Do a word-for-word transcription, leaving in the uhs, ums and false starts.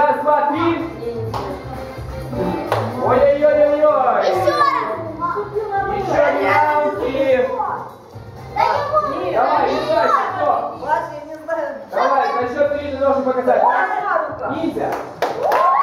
Раз, два, три. Ой-ой-ой-ой-ой. Еще раз. Еще мелкие. Давай, еще кто? Маша, я не знаю. Давай, на счет три ты должен показать. Одна рука. Нельзя.